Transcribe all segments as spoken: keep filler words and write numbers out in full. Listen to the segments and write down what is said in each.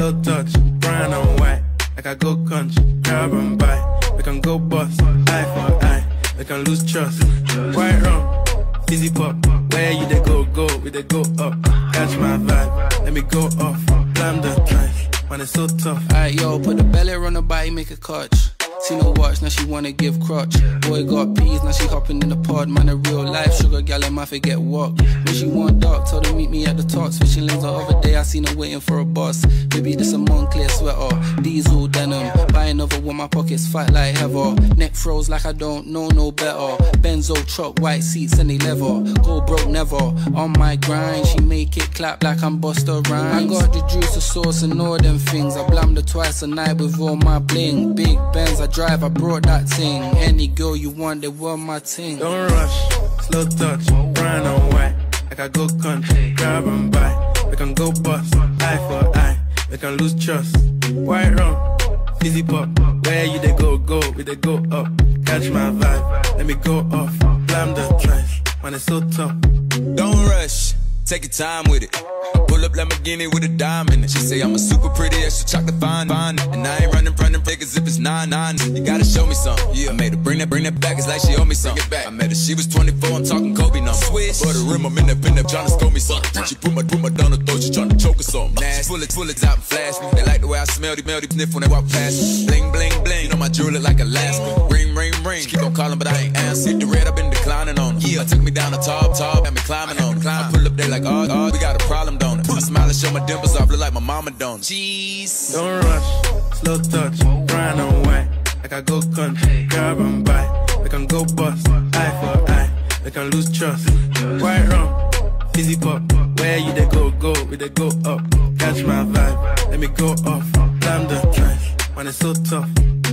slow touch, brown and white. Like I go country, grab and buy. We can go bust, eye for eye. We can lose trust, right wrong, fizzy pop. Where you they go, go, we they go up. Catch my vibe, let me go off. Blam the drive, man it's so tough. Alright yo, put the belly on the body, make a clutch. See no watch, now she wanna give crutch. Boy got peas, now she hopping in the pod. Man a real life sugar gal, and my forget walk. When she want dark, told her meet me at the top. Switching lanes the other day, I seen her waiting for a bus. Baby this a Moncler sweater, diesel denim. Buy another one, my pockets fat like heather. Neck froze like I don't know no better. Benzo truck, white seats and they leather. Go broke never, on my grind. She make it clap like I'm Busta Rhymes. I got the juice, the sauce and all them things. I blammed her twice a night with all my bling. Big Benz, I drive, I brought that thing. Any girl you want, they were my thing. Don't rush, slow touch, brown and white. Like I go country, grab and buy. We can go bust, eye for eye. We can lose trust, white wrong, fizzy pop. Where you they go, go, we they go up. Catch my vibe, let me go off. Blam the drive, man it's so tough. Don't rush, take your time with it. Pull up Lamborghini with a dime in it. She say I'm a super pretty, extra chocolate fine, fine. And I ain't running, running fake as if it's nine, nine. You gotta show me something. Yeah, I made her bring that, bring that back. It's like she owe me something. Back. I met her, she was twenty-four. I'm talking Kobe numbers. Swish. For the rim, I'm in that pin up, trying to score me something. She put my, put my down her throat, she trying to choke or something. Nasty. Bullets, bullets out and flash me. They like the way I smell, they smell, they sniff when they walk past me. Bling, bling, bling. You know my jewelry like Alaska. Ring, ring, ring. She keep on calling, but I ain't answer. Hit the red, I've been declining on her. Yeah, took me down the top, top, had me climbing on her. I pull up there like, oh, oh, we got a problem, don't it? I smile and show my dimples off, look like my mama don't. Jeez. Don't rush, slow touch, brown and white. Like I go country, grab and buy. We can go bust, eye for eye. We can lose trust, white wrong, fizzy pop. Where you they go, go, we they go up. Catch my vibe, let me go off. Blam the drive, man it's so tough.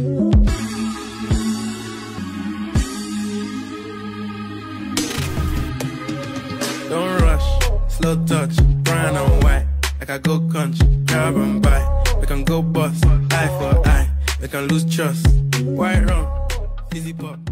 Don't rush, slow touch, brown and white. Like I go country, grab and buy. We can go bust, eye for eye. We can lose trust, white wrong, fizzy pop.